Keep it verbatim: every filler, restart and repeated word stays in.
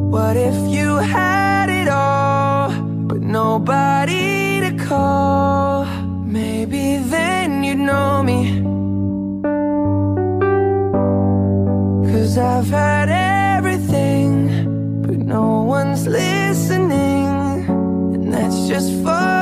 What if you had it all, but nobody to call? Maybe then you'd know me. 'Cause I've had everything, but no one's listening, and that's just fine.